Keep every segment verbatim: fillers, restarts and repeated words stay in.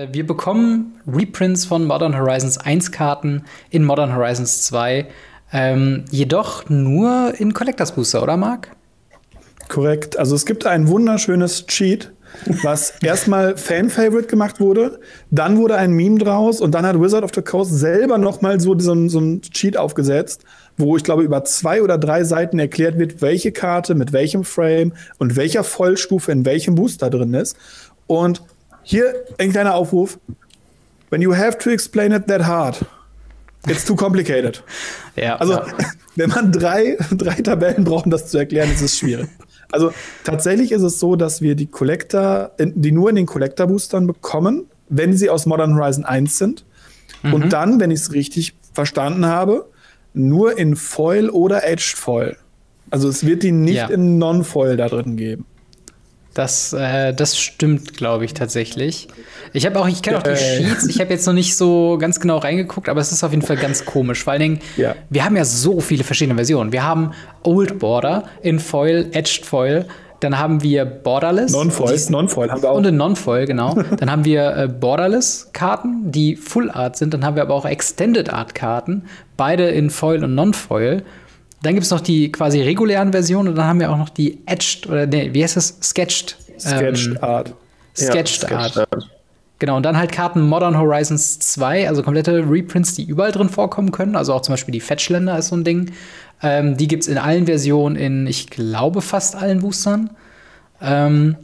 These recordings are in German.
Äh, wir bekommen Reprints von Modern Horizons eins Karten in Modern Horizons zwei. Ähm, jedoch nur in Collectors Booster, oder Marc? Korrekt. Also es gibt ein wunderschönes Cheat, was erstmal Fan-Favorite gemacht wurde, dann wurde ein Meme draus und dann hat Wizard of the Coast selber noch mal so, so, so ein Cheat aufgesetzt, wo ich glaube über zwei oder drei Seiten erklärt wird, welche Karte mit welchem Frame und welcher Vollstufe in welchem Booster drin ist. Und hier ein kleiner Aufruf. When you have to explain it that hard, it's too complicated. Ja, also, ja. wenn man drei, drei Tabellen braucht, um das zu erklären, ist es schwierig. Also, tatsächlich ist es so, dass wir die Collector, die nur in den Collector-Boostern bekommen, wenn sie aus Modern Horizon eins sind. Mhm. Und dann, wenn ich es richtig verstanden habe, nur in Foil oder Edged Foil. Also, es wird die nicht ja. in Non-Foil da drin geben. Das, äh, das stimmt, glaube ich, tatsächlich. Ich habe auch, ich kenne auch die Sheets. Ich habe jetzt noch nicht so ganz genau reingeguckt, aber es ist auf jeden Fall ganz komisch. Vor allen Dingen, ja. wir haben ja so viele verschiedene Versionen. Wir haben Old Border in Foil, Edged Foil. Dann haben wir Borderless. Non-Foil, Non-Foil haben wir auch. Und in Non-Foil, genau. Dann haben wir äh, Borderless-Karten, die Full Art sind. Dann haben wir aber auch Extended Art-Karten. Beide in Foil und Non-Foil. Dann gibt es noch die quasi regulären Versionen und dann haben wir auch noch die Edged, oder nee, wie heißt das? Sketched. Sketched ähm, Art. Sketched ja, Art. Sketched Art. Genau, und dann halt Karten Modern Horizons zwei, also komplette Reprints, die überall drin vorkommen können. Also auch zum Beispiel die Fetchländer ist so ein Ding. Ähm, die gibt's in allen Versionen, in, ich glaube, fast allen Boostern. Ähm,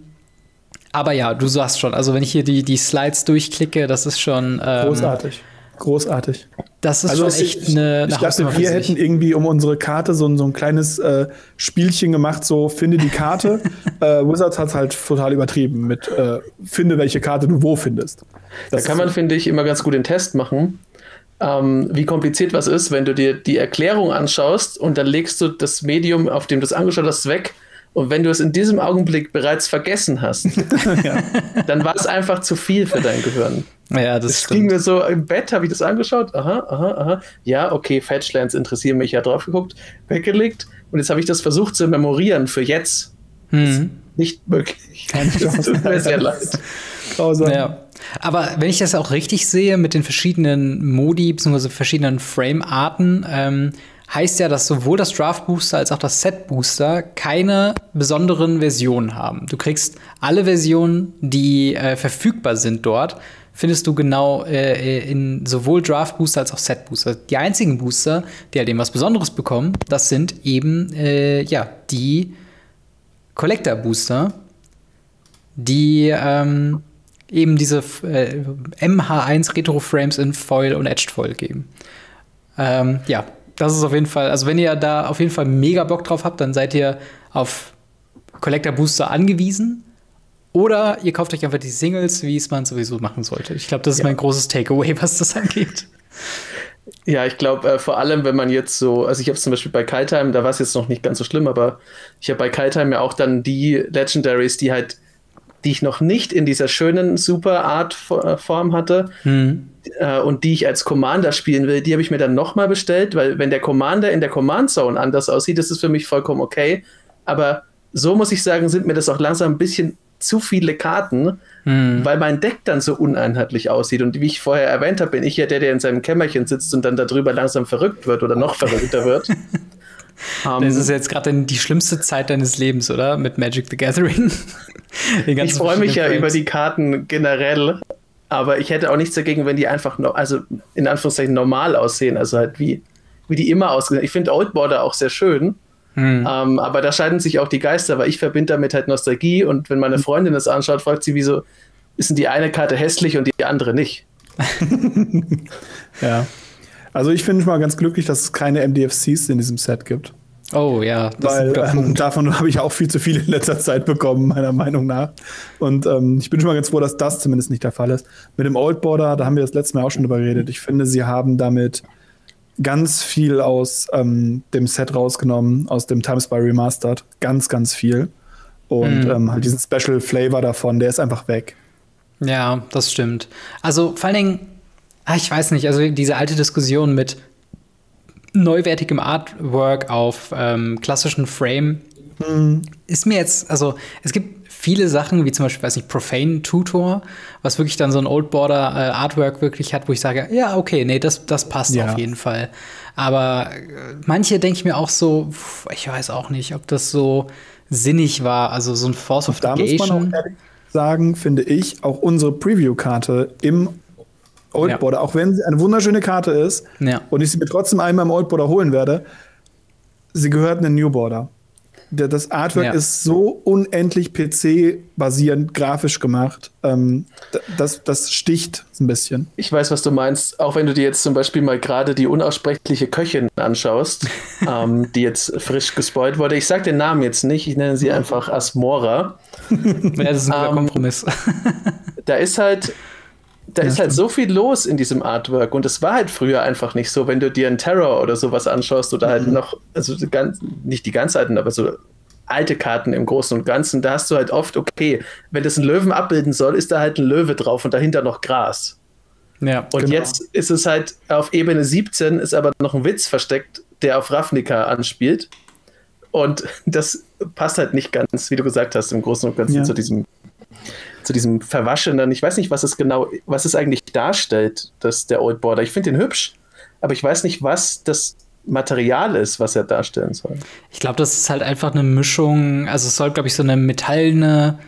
aber ja, du sagst schon, also wenn ich hier die, die Slides durchklicke, das ist schon ähm, großartig. Großartig. Das ist also schon echt eine, eine Ich dachte, wir hätten irgendwie um unsere Karte so, so ein kleines äh, Spielchen gemacht, so finde die Karte. äh, Wizards hat es halt total übertrieben mit äh, finde, welche Karte du wo findest. Das da kann man, finde ich, immer ganz gut den Test machen, ähm, wie kompliziert was ist, wenn du dir die Erklärung anschaust und dann legst du das Medium, auf dem du es angeschaut hast, weg. Und wenn du es in diesem Augenblick bereits vergessen hast, ja. dann war es einfach zu viel für dein Gehirn. Ja, das es ging mir so im Bett, habe ich das angeschaut. Aha, aha, aha. Ja, okay, Fetchlands interessieren mich, ja drauf geguckt, weggelegt. Und jetzt habe ich das versucht zu memorieren für jetzt. Mhm. Nicht möglich. Das tut mir sehr leid. Ja. Aber wenn ich das auch richtig sehe mit den verschiedenen Modi bzw. verschiedenen Frame-Arten, ähm, heißt ja, dass sowohl das Draft-Booster als auch das Set-Booster keine besonderen Versionen haben. Du kriegst alle Versionen, die äh, verfügbar sind dort, findest du genau äh, in sowohl Draft-Booster als auch Set-Booster. Die einzigen Booster, die halt eben was Besonderes bekommen, das sind eben äh, ja, die Collector-Booster, die ähm, eben diese äh, M H eins Retro-Frames in Foil und Edged Foil geben. Ähm, ja, das ist auf jeden Fall, also wenn ihr da auf jeden Fall mega Bock drauf habt, dann seid ihr auf Collector Booster angewiesen. Oder ihr kauft euch einfach die Singles, wie es man sowieso machen sollte. Ich glaube, das ist ja. mein großes Takeaway, was das angeht. Ja, ich glaube, äh, vor allem, wenn man jetzt so, also ich habe es zum Beispiel bei Kaldheim, da war es jetzt noch nicht ganz so schlimm, aber ich habe bei Kaldheim ja auch dann die Legendaries, die halt, die ich noch nicht in dieser schönen Super Art Form hatte, hm. äh, und die ich als Commander spielen will, die habe ich mir dann nochmal bestellt, weil wenn der Commander in der Command Zone anders aussieht, ist es für mich vollkommen okay. Aber so muss ich sagen, sind mir das auch langsam ein bisschen zu viele Karten, hm. weil mein Deck dann so uneinheitlich aussieht. Und wie ich vorher erwähnt habe, bin ich ja der, der in seinem Kämmerchen sitzt und dann darüber langsam verrückt wird oder noch verrückter wird. um, das ist jetzt gerade die schlimmste Zeit deines Lebens, oder? Mit Magic the Gathering. Ich freue mich ja Frames. über die Karten generell, aber ich hätte auch nichts dagegen, wenn die einfach, no, also in Anführungszeichen normal aussehen, also halt wie, wie die immer aussehen. Ich finde Old Border auch sehr schön. Hm. Um, aber da scheiden sich auch die Geister, weil ich verbinde damit halt Nostalgie und wenn meine Freundin das anschaut, fragt sie, wieso ist denn die eine Karte hässlich und die andere nicht? Ja. Also ich finde mal ganz glücklich, dass es keine M D F Cs in diesem Set gibt. Oh ja, das weil ist ähm, davon habe ich auch viel zu viel in letzter Zeit bekommen, meiner Meinung nach. Und ähm, ich bin schon mal ganz froh, dass das zumindest nicht der Fall ist. Mit dem Old Border, da haben wir das letzte Mal auch schon drüber geredet. Ich finde, sie haben damit ganz viel aus ähm, dem Set rausgenommen, aus dem Time Spy Remastered. Ganz, ganz viel. Und mhm. ähm, halt diesen Special Flavor davon, der ist einfach weg. Ja, das stimmt. Also vor allen Dingen, ach, ich weiß nicht, also diese alte Diskussion mit neuwertigem Artwork auf ähm, klassischen Frame mhm. ist mir jetzt, also es gibt viele Sachen, wie zum Beispiel, weiß nicht, Profane Tutor, was wirklich dann so ein Old Border äh, Artwork wirklich hat, wo ich sage, ja, okay, nee, das, das passt Ja. auf jeden Fall. Aber äh, manche denke ich mir auch so, pff, ich weiß auch nicht, ob das so sinnig war. Also so ein Force of Da muss man Negation. auch ehrlich sagen, finde ich, auch unsere Preview-Karte im Old Ja. Border, auch wenn sie eine wunderschöne Karte ist Ja. und ich sie mir trotzdem einmal im Old Border holen werde, sie gehört in den New Border. Der, das Artwork Ja. ist so unendlich P C-basierend grafisch gemacht. Ähm, d- das, das sticht ein bisschen. Ich weiß, was du meinst. Auch wenn du dir jetzt zum Beispiel mal gerade die unaussprechliche Köchin anschaust, ähm, die jetzt frisch gespoilt wurde. Ich sage den Namen jetzt nicht, ich nenne sie einfach Asmora. Ja, das ist ein guter Ähm, Kompromiss. Da ist halt, da ist halt so viel los in diesem Artwork und es war halt früher einfach nicht so, wenn du dir einen Terror oder sowas anschaust oder halt noch, also die ganz, nicht die ganz alten, aber so alte Karten im Großen und Ganzen, da hast du halt oft, okay, wenn das einen Löwen abbilden soll, ist da halt ein Löwe drauf und dahinter noch Gras. Ja, Und Genau. jetzt ist es halt auf Ebene siebzehn, ist aber noch ein Witz versteckt, der auf Ravnica anspielt. Und das passt halt nicht ganz, wie du gesagt hast, im Großen und Ganzen Ja. zu diesem zu diesem verwaschenen, ich weiß nicht, was es genau, was es eigentlich darstellt, das, der Old Border. Ich finde den hübsch, aber ich weiß nicht, was das Material ist, was er darstellen soll. Ich glaube, das ist halt einfach eine Mischung, also es soll, glaube ich, so eine metallene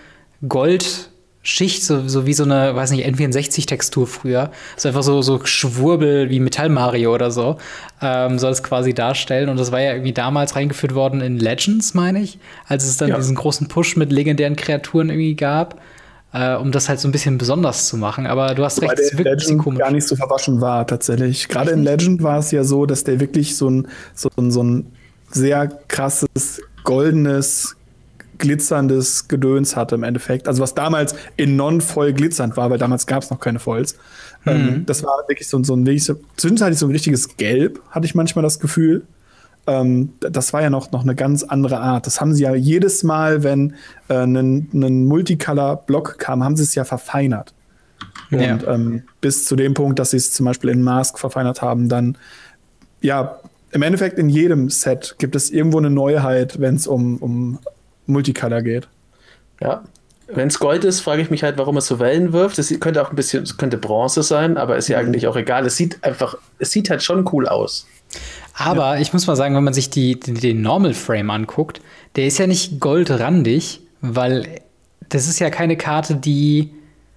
Goldschicht, so, so wie so eine, weiß nicht, N vierundsechzig-Textur früher. So einfach so, so Schwurbel wie Metall Mario oder so, ähm, soll es quasi darstellen. Und das war ja irgendwie damals reingeführt worden in Legends, meine ich, als es dann Ja. diesen großen Push mit legendären Kreaturen irgendwie gab, äh, um das halt so ein bisschen besonders zu machen. Aber du hast Wobei recht, es der in wirkt ein bisschen Legend komisch. gar nicht so verwaschen war, tatsächlich. Gerade in Legend war es ja so, dass der wirklich so ein, so ein, so ein sehr krasses, goldenes, glitzerndes Gedöns hatte im Endeffekt. Also was damals in non-voll glitzernd war, weil damals gab es noch keine Foils. Ähm, das war wirklich so, so ein wirklich so, zwischenzeitlich so ein richtiges Gelb, hatte ich manchmal das Gefühl. Ähm, d- das war ja noch, noch eine ganz andere Art. Das haben sie ja jedes Mal, wenn äh, ein, ein Multicolor-Block kam, haben sie es ja verfeinert. Und Ja. ähm, bis zu dem Punkt, dass sie es zum Beispiel in Mask verfeinert haben, dann, ja, im Endeffekt in jedem Set gibt es irgendwo eine Neuheit, wenn es um, um Multicolor geht. Ja. Wenn es Gold ist, frage ich mich halt, warum es so Wellen wirft. Es könnte auch ein bisschen, es könnte Bronze sein, aber ist ja eigentlich auch egal. Es sieht einfach, es sieht halt schon cool aus. Aber ich muss mal sagen, wenn man sich die, den, den Normal Frame anguckt, der ist ja nicht goldrandig, weil das ist ja keine Karte, die.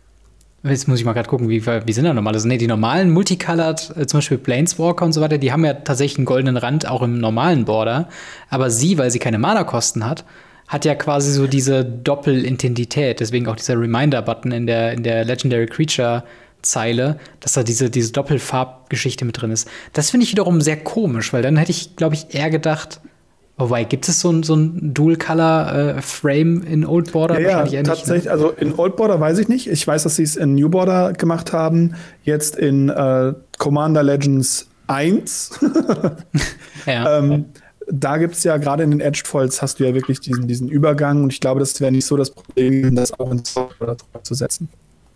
Jetzt muss ich mal gerade gucken, wie, wie sind da normal? Also, nee, die normalen Multicolored, äh, zum Beispiel Planeswalker und so weiter, die haben ja tatsächlich einen goldenen Rand, auch im normalen Border. Aber sie, weil sie keine Mana-Kosten hat, hat ja quasi so diese Doppelintensität. Deswegen auch dieser Reminder-Button in der, in der Legendary Creature-Zeile, dass da diese, diese Doppelfarbgeschichte mit drin ist. Das finde ich wiederum sehr komisch, weil dann hätte ich, glaube ich, eher gedacht, wobei, gibt es so ein, so ein Dual-Color-Frame in Old Border? Ja, ja, Wahrscheinlich eher nicht, ne? tatsächlich. Also in Old Border weiß ich nicht. Ich weiß, dass sie es in New Border gemacht haben. Jetzt in äh, Commander Legends eins. Ja. ähm, da gibt es ja gerade in den Edged Foils hast du ja wirklich diesen, diesen Übergang. Und ich glaube, das wäre nicht so das Problem, das auch ins Old Border zu setzen.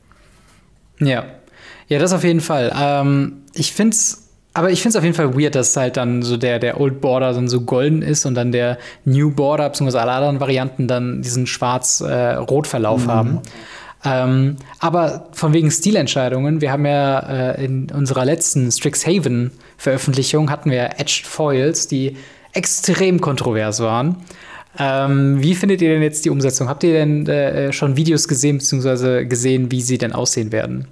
Ja. Ja, das auf jeden Fall. Ähm, ich find's, aber ich find's auf jeden Fall weird, dass halt dann so der, der Old Border dann so golden ist und dann der New Border, beziehungsweise alle anderen Varianten dann diesen schwarz-rot-Verlauf Mhm. haben. Ähm, aber von wegen Stilentscheidungen, wir haben ja äh, in unserer letzten Strixhaven-Veröffentlichung hatten wir Edged Foils, die extrem kontrovers waren. Ähm, wie findet ihr denn jetzt die Umsetzung? Habt ihr denn äh, schon Videos gesehen, beziehungsweise gesehen, wie sie denn aussehen werden?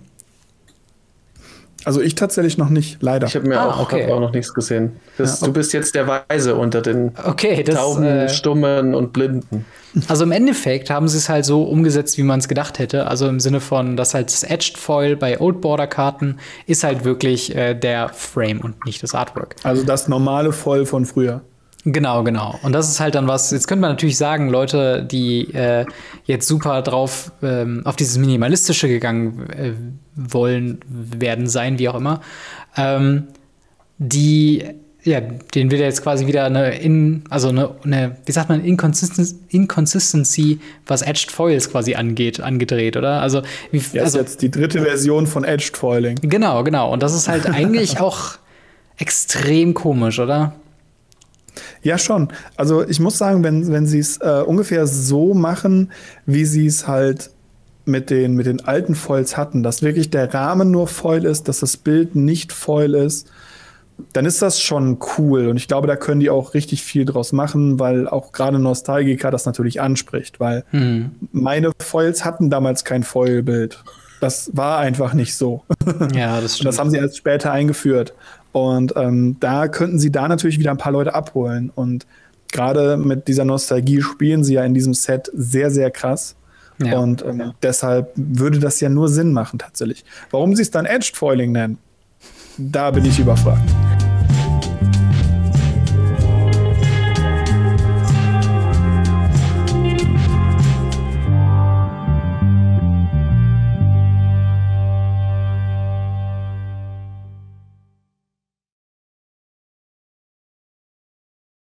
Also ich tatsächlich noch nicht, leider. Ich habe mir Ah, auch, okay. hab auch noch nichts gesehen. Das, Ja, du bist jetzt der Weise unter den Okay, das Tauben, äh, Stummen und Blinden. Also im Endeffekt haben sie es halt so umgesetzt, wie man es gedacht hätte. Also im Sinne von, dass halt das Edged Foil bei Old Border Karten ist halt wirklich äh, der Frame und nicht das Artwork. Also das normale Voll von früher. Genau, genau. Und das ist halt dann was, jetzt könnte man natürlich sagen, Leute, die äh, jetzt super drauf ähm, auf dieses Minimalistische gegangen äh, wollen, werden sein, wie auch immer, ähm, die, ja, denen wird jetzt quasi wieder eine, in, also eine, eine wie sagt man, Inconsistency, Inconsistency, was Edged Foils quasi angeht, angedreht, oder? Also, wie, Ja, also ist jetzt die dritte Version von Edged Foiling. genau, genau. Und das ist halt eigentlich auch extrem komisch, oder? Ja, schon. Also ich muss sagen, wenn, wenn sie es äh, ungefähr so machen, wie sie es halt mit den, mit den alten Foils hatten, dass wirklich der Rahmen nur Foil ist, dass das Bild nicht Foil ist, dann ist das schon cool. Und ich glaube, da können die auch richtig viel draus machen, weil auch gerade Nostalgiker das natürlich anspricht, weil hm. meine Foils hatten damals kein Foil-Bild. Das war einfach nicht so. Ja, das stimmt. Und das haben sie erst später eingeführt. Und ähm, da könnten sie da natürlich wieder ein paar Leute abholen. Und gerade mit dieser Nostalgie spielen sie ja in diesem Set sehr, sehr krass. Ja. Und ähm, deshalb würde das ja nur Sinn machen tatsächlich. Warum sie es dann Edged Foiling nennen, da bin ich überfragt.